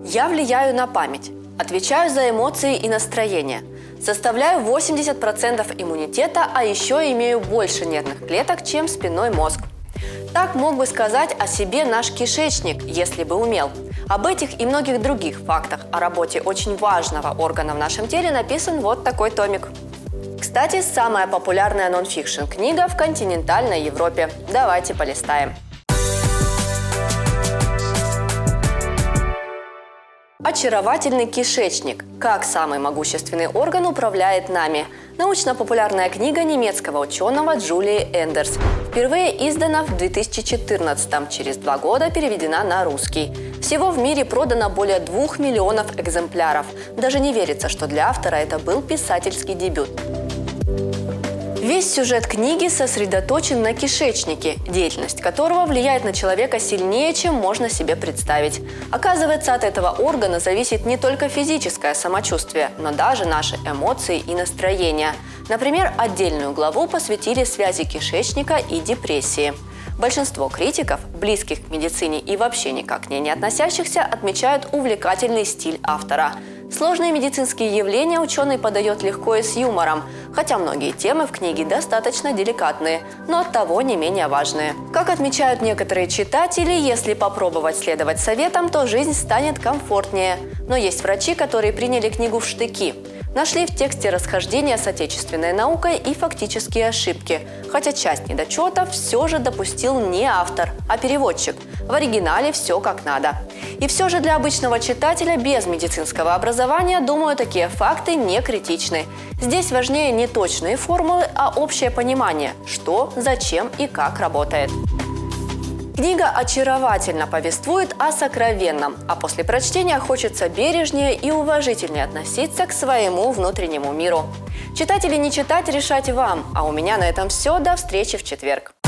Я влияю на память, отвечаю за эмоции и настроение, составляю 80% иммунитета, а еще имею больше нервных клеток, чем спинной мозг. Так мог бы сказать о себе наш кишечник, если бы умел. Об этих и многих других фактах о работе очень важного органа в нашем теле написан вот такой томик. Кстати, самая популярная нон-фикшн книга в континентальной Европе. Давайте полистаем. Очаровательный кишечник. Как самый могущественный орган управляет нами. Научно-популярная книга немецкого ученого Джулии Эндерс. Впервые издана в 2014-м, через 2 года переведена на русский. Всего в мире продано более 2 миллионов экземпляров. Даже не верится, что для автора это был писательский дебют. Весь сюжет книги сосредоточен на кишечнике, деятельность которого влияет на человека сильнее, чем можно себе представить. Оказывается, от этого органа зависит не только физическое самочувствие, но даже наши эмоции и настроение. Например, отдельную главу посвятили связи кишечника и депрессии. Большинство критиков, близких к медицине и вообще никак к ней не относящихся, отмечают увлекательный стиль автора. Сложные медицинские явления ученый подает легко и с юмором, хотя многие темы в книге достаточно деликатные, но оттого не менее важные. Как отмечают некоторые читатели, если попробовать следовать советам, то жизнь станет комфортнее. Но есть врачи, которые приняли книгу в штыки. Нашли в тексте расхождения с отечественной наукой и фактические ошибки, хотя часть недочетов все же допустил не автор, а переводчик. В оригинале все как надо. И все же для обычного читателя без медицинского образования, думаю, такие факты не критичны. Здесь важнее не точные формулы, а общее понимание, что, зачем и как работает. Книга очаровательно повествует о сокровенном, а после прочтения хочется бережнее и уважительнее относиться к своему внутреннему миру. Читать или не читать, решать вам, а у меня на этом все. До встречи в четверг.